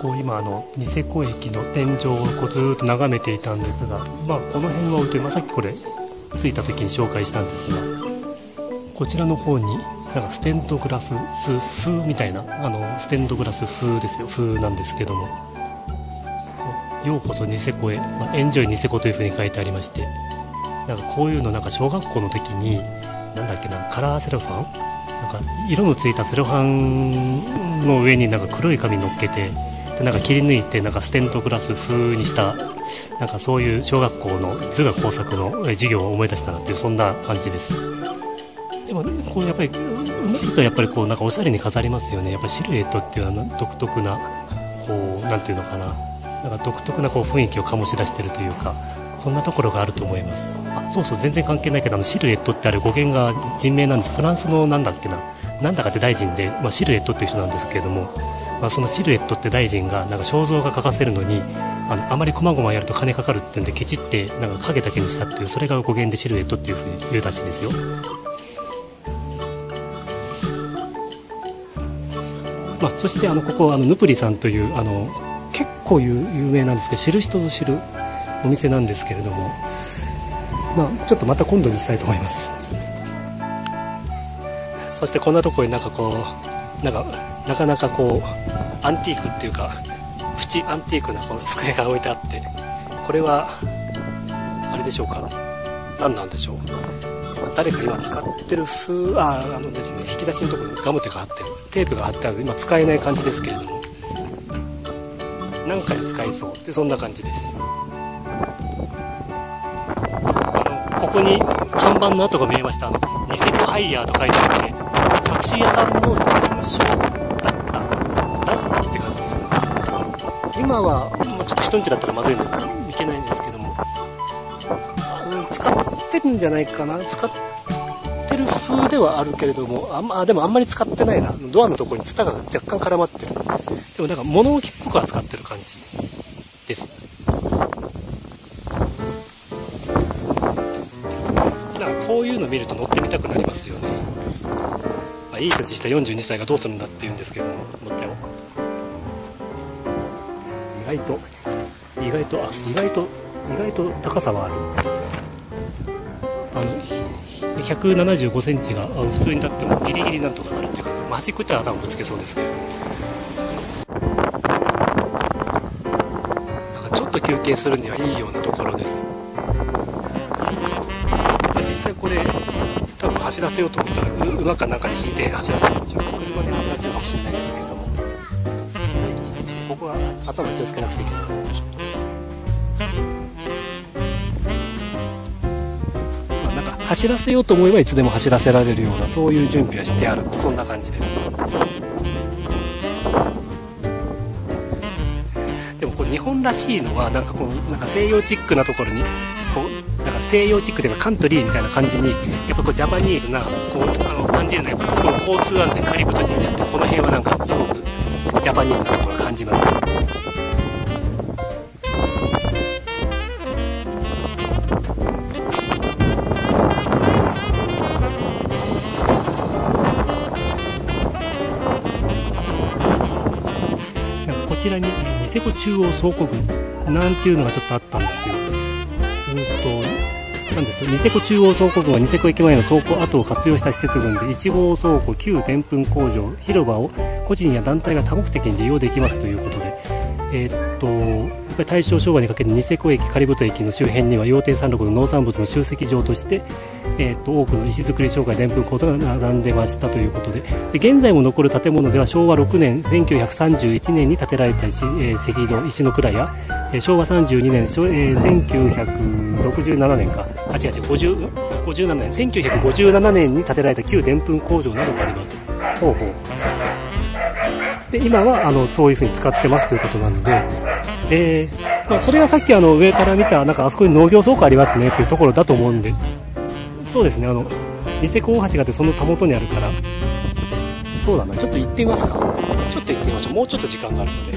こう今ニセコ駅の天井をこうずーっと眺めていたんですが、この辺はさっきこれ着いた時に紹介したんですが、こちらの方になんかステンドグラス風みたいなステンドグラス風ですよ、風なんですけども、ようこそニセコへ、エンジョイニセコという風に書いてありまして、なんかこういうのなんか小学校の時になんだっけな、カラーセロファン、なんか色のついたセロハンの上になんか黒い紙乗っけて、でなんか切り抜いてなんかステンドグラス風にしたなんかそういう小学校の図画工作の授業を思い出したなっていう、そんな感じです。でもこうやっぱり上手い人はやっぱりこうなんかおしゃれに飾りますよね。やっぱりシルエットっていうのは独特なこうなんていうのかな、なんか独特なこう雰囲気を醸し出しているというか、そんなところがあると思います。そうそう、全然関係ないけどシルエットってあれ語源が人名なんです。フランスのなんだっけな、なんだかって大臣で、シルエットっていう人なんですけれども、そのシルエットって大臣がなんか肖像が描かせるのにあまり細々やると金かかるっていうんでケチってなんか影だけにしたっていう、それが語源でシルエットっていうふうに言うらしいですよ。そしてここヌプリさんという結構有名なんですけど、知る人ぞ知るお店なんですけれども、ちょっとまた今度にしたいと思います。そしてこんなところになんかこうなかなかこうアンティークっていうかプチアンティークなこの机が置いてあって、これはあれでしょうか、何なんでしょう、誰か今使ってる風ですね、引き出しのところにガムテが貼ってる、テープが貼ってある、今使えない感じですけれども、何かに使えそうってそんな感じです。ここに看板の跡が見えました。ニセコハイヤーと書いてあって、タクシー屋さんの事務所だったって感じですね。今は、ちょっと人んちだったらまずいのいけないんですけども、使ってるんじゃないかな、使ってる風ではあるけれども、でもあんまり使ってないな。ドアのところにツタが若干絡まってる。でもなんか物置っぽくは使ってる感じです。こういうの見ると乗ってみたくなりますよね。いい年した42歳がどうするんだっていうんですけども、乗っちゃおう。意外と高さはある。175センチが普通に立ってもギリギリなんとかなるっていう感じで、端っこ行ったら頭ぶつけそうですけど、なんかちょっと休憩するにはいいようなところです。実際これ多分走らせようと思ったら馬かなんかに引いて走らせるんですよ。車で走らせるかもしれないですけれども、ここは頭気をつけなくちゃいけない。なんか走らせようと思えばいつでも走らせられるような、そういう準備はしてある、そんな感じです。でもこれ日本らしいのはなんか西洋チックなところになんか西洋チックというかカントリーみたいな感じにやっぱジャパニーズな感じるのは、やっぱこの交通安全カリブト神社ってこの辺はなんかすごくジャパニーズなところを感じます。こちらにニセコ中央倉庫群なんていうのがちょっとあったんですよ。なんですニセコ中央倉庫群はニセコ駅前の倉庫跡を活用した施設群で、1号倉庫、旧でんぷん工場、広場を個人や団体が多目的に利用できますということで、やっぱり大正昭和にかけてニセコ駅、カリブト駅の周辺には羊蹄山麓の農産物の集積場として、多くの石造り障害でんぷん工場が並んでましたということで、現在も残る建物では昭和6年1931年に建てられた石の蔵や、昭和32年、1967年か57年1957年に建てられた旧でんぷん工場などがあります。で今はそういうふうに使ってますということなので、それがさっき上から見たなんかあそこに農業倉庫ありますねというところだと思うんで、そうですね、ニセコ大橋があってそのたもとにあるから、そうだな、ちょっと行ってみますか。ちょっと行ってみましょう。もうちょっと時間があるので、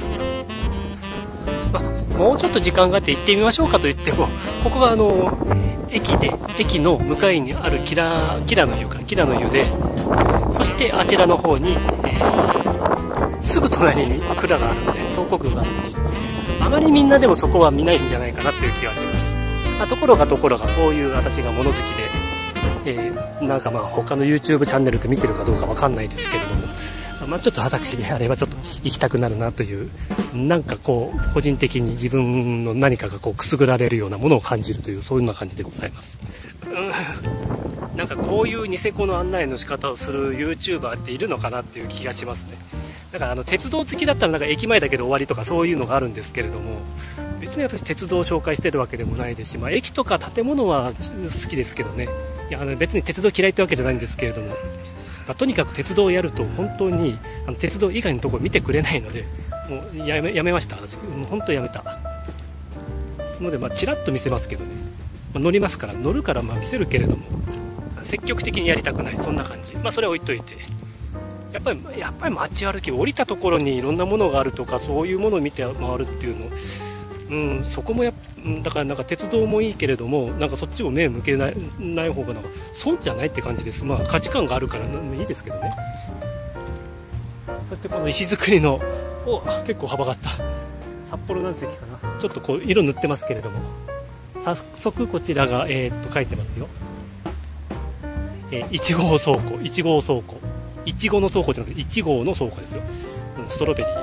もうちょっと時間があって行ってみましょうかと言っても、ここが駅の向かいにあるキラの湯で、そしてあちらの方に、 すぐ隣に蔵があるんで、倉庫群があって、あまりみんなでもそこは見ないんじゃないかなっていう気はします。ところがこういう私が物好きで、なんか他の YouTube チャンネルで見てるかどうかわかんないですけれども、ちょっと私であればちょっと行きたくなるなという、なんか個人的に自分の何かがくすぐられるようなものを感じるという、そういうような感じでございます。なんかこういうニセコの案内の仕方をする YouTuber っているのかなっていう気がしますね。だから鉄道好きだったらなんか駅前だけで終わりとかそういうのがあるんですけれども、別に私鉄道を紹介してるわけでもないですし、駅とか建物は好きですけどね。いや別に鉄道嫌いってわけじゃないんですけれども、とにかく鉄道をやると本当に鉄道以外のところ見てくれないので、もうやめました。私もう本当やめたので、ちらっと見せますけどね、乗るから見せるけれども、積極的にやりたくない、そんな感じ。それは置いといて、やっぱり街歩き、降りたところにいろんなものがあるとか、そういうものを見て回るっていうの、そこもだからなんか鉄道もいいけれども、なんかそっちを目向けない方がなんか損じゃないって感じです。価値観があるからいいですけどね。そしてこの石造りの結構幅があった札幌何席かな、ちょっと色塗ってますけれども、早速こちらが書いてますよ。1号倉庫、1号倉庫、1号の倉庫じゃなくて1号の倉庫ですよ。ストロベリ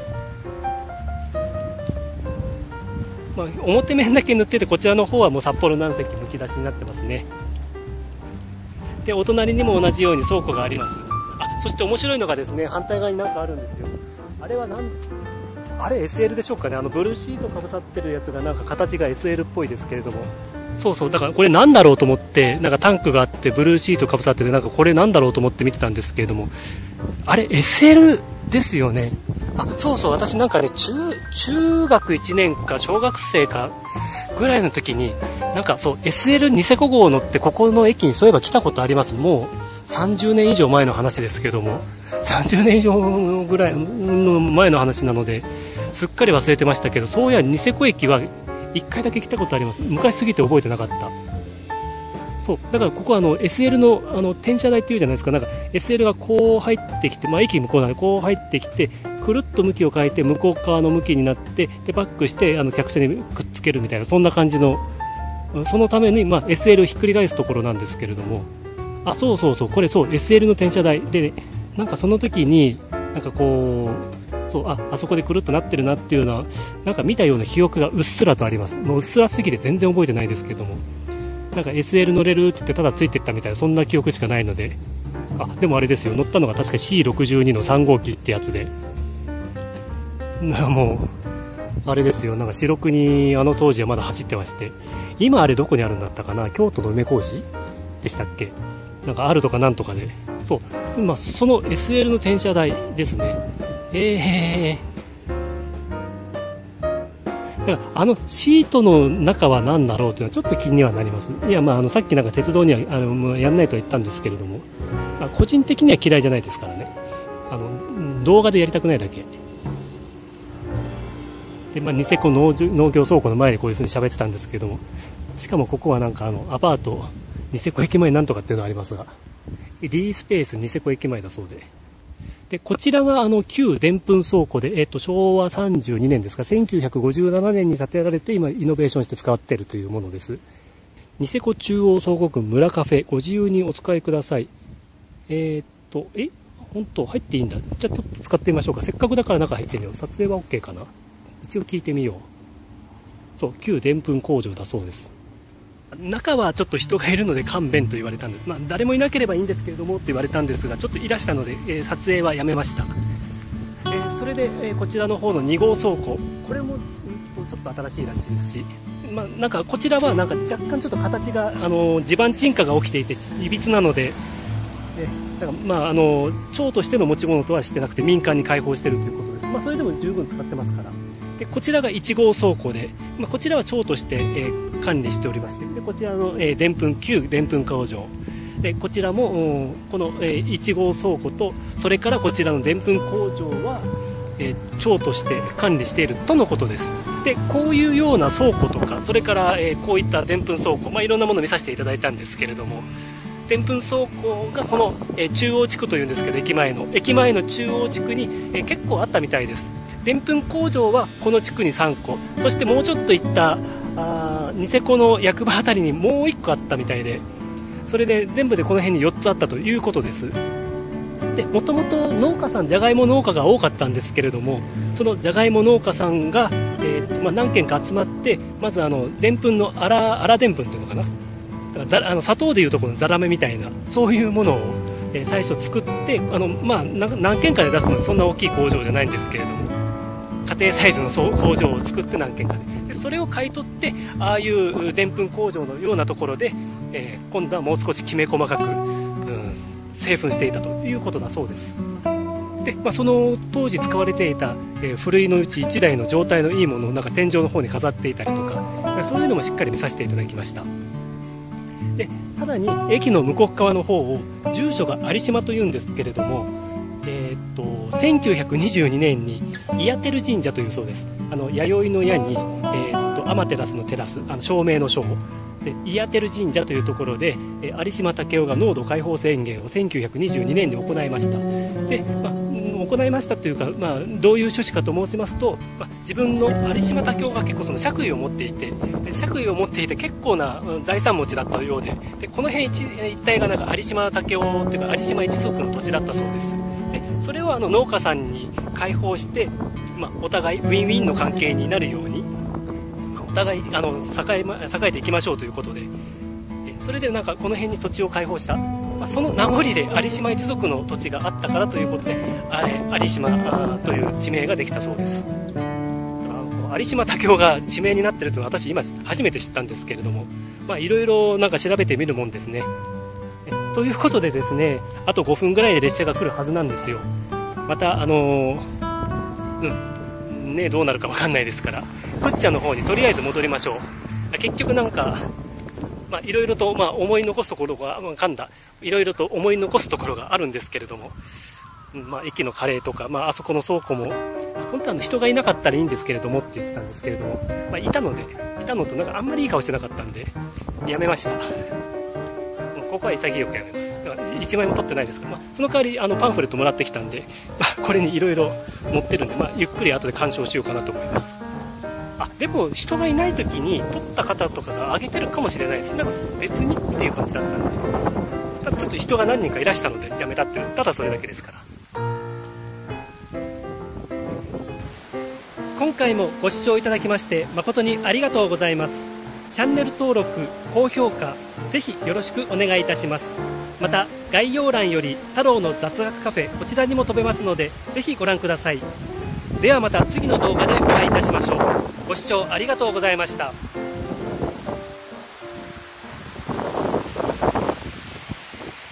ー、表面だけ塗ってて、こちらの方はもう札幌何席むき出しになってますね。でお隣にも同じように倉庫があります。そして面白いのがですね、反対側になんかあるんですよ。あれ SL でしょうかね。ブルーシートかぶさってるやつがなんか形が SL っぽいですけれども、そうだからこれなんだろうと思って、なんかタンクがあってブルーシートかぶさってて、なんかこれなんだろうと思って見てたんですけれども、あれ SL ですよね。私なんかね、中学1年か小学生かぐらいの時になんかSL ニセコ号乗ってここの駅にそういえば来たことあります。もう30年以上前の話ですけども、30年以上ぐらいの前の話なのですっかり忘れてましたけど、そういやニセコ駅は1回だけ来たことあります。昔すぎて覚えてなかった。だからここはSL の転車台っていうじゃないですか。なんか SL がこう入ってきて、駅向こうなんでこう入ってきて、くるっと向きを変えて向こう側の向きになって、でバックして客車にくっつけるみたいな、そんな感じの、そのためにSL をひっくり返すところなんですけれども、これSL の転車台で、なんかその時になんかあそこでくるっとなってるなっていうのはなんか見たような記憶がうっすらとあります。もううっすらすぎて全然覚えてないですけども、なんか SL 乗れるって言ってただついてったみたいな、そんな記憶しかないので、でもあれですよ、乗ったのが確か C62 の3号機ってやつで、もうあれですよ、なんか白国当時はまだ走ってまして、今あれどこにあるんだったかな、京都の梅小路でしたっけ、なんかあるとかなんとかで、その SL の転車台ですね。だからシートの中は何だろうというのはちょっと気にはなります。いやさっきなんか鉄道にはやんないとは言ったんですけれども、個人的には嫌いじゃないですからね。動画でやりたくないだけで、ニセコ農業倉庫の前でこういう風に喋ってたんですけども、しかもここはなんかアパートニセコ駅前なんとかっていうのがありますが、D スペースニセコ駅前だそうで、こちらが旧でんぷん倉庫で、昭和32年ですか、1957年に建てられて今イノベーションして使っているというものです。ニセコ中央倉庫群村カフェ、ご自由にお使いください。本当入っていいんだ。じゃあちょっと使ってみましょうか。せっかくだから中入ってみよう。撮影は OK かな。一応聞いてみよう。旧でんぷん工場だそうです。中はちょっと人がいるので勘弁と言われたんです。誰もいなければいいんですけれどもと言われたんですが、ちょっといらしたので、撮影はやめました。それで、こちらの方の2号倉庫、これも、ちょっと新しいらしいですし、なんかこちらはなんか若干ちょっと形が地盤沈下が起きていていびつなので、だから町としての持ち物とはしてなくて民間に開放しているということです。それでも十分使ってますから。でこちらが1号倉庫で、こちらは町として、管理しておりまして、でこちらの旧でんぷん工場で、こちらもこの、1号倉庫と、それからこちらのでんぷん工場は、町として管理しているとのことです。でこういうような倉庫とか、それから、こういったでんぷん倉庫、いろんなものを見させていただいたんですけれども、 でんぷん倉庫がこの、中央地区というんですけど、駅前の中央地区に、結構あったみたいです。でんぷん工場はこの地区に3個、そしてもうちょっと行ったニセコの役場あたりにもう1個あったみたいで、それで全部でこの辺に4つあったということです。で、もともと農家さん、じゃがいも農家が多かったんですけれども、そのじゃがいも農家さんが、何軒か集まって、まずでんぷんの荒でんぷんというのかな、だから砂糖でいうとこのザラメみたいな、そういうものを、最初作って、何軒かで出すのでそんな大きい工場じゃないんですけれども、家庭サイズの工場を作って何軒かで、それを買い取って、ああいうでんぷん工場のようなところで、今度はもう少しきめ細かく、製粉していたということだそうです。で、その当時使われていた、ふるいのうち1台の状態のいいものをなんか天井の方に飾っていたりとか、そういうのもしっかり見させていただきました。で、さらに駅の向こう側の方を、住所が有島というんですけれども、1922年に伊谷照神社というそうです。弥生の矢に、天照のテラス、照明の照で、伊谷照神社というところで、有島武雄が農土開放宣言を1922年に行いました。で、行いましたというか、どういう趣旨かと申しますと、自分の有島武雄が結構その爵位を持っていて、結構な財産持ちだったようで、この辺一帯がなんか有島武雄というか有島一族の土地だったそうです。で、それを農家さんに開放して、お互いウィンウィンの関係になるように、お互い栄えていきましょうということで、それでなんかこの辺に土地を開放した、その名残で有島一族の土地があったからということで、有島という地名ができたそうです。有島武雄が地名になっているというのは私今初めて知ったんですけれども、いろいろなんか調べてみるもんですね。ということでですね、あと5分ぐらいで列車が来るはずなんですよ。またどうなるか分かんないですから、プッチャの方にとりあえず戻りましょう。結局なんかいろいろと思い残すところがいろいろと思い残すところがあるんですけれども、駅のカレーとか、あそこの倉庫も本当は人がいなかったらいいんですけれどもって言ってたんですけれども、いたのとなんかあんまりいい顔してなかったんでやめました。ここは潔くやめます。だから1枚も取ってないですから、その代わりパンフレットもらってきたんで、これにいろいろ載ってるんで、ゆっくり後で鑑賞しようかなと思います。でも人がいない時に撮った方とかが上げてるかもしれないです。なんか別にっていう感じだったんで、ただちょっと人が何人かいらしたのでやめたっていう、ただそれだけですから。今回もご視聴いただきまして誠にありがとうございます。チャンネル登録、高評価ぜひよろしくお願いいたします。また概要欄より太郎の雑学カフェ、こちらにも飛べますのでぜひご覧ください。ではまた次の動画でお会いいたしましょう。ご視聴ありがとうございました。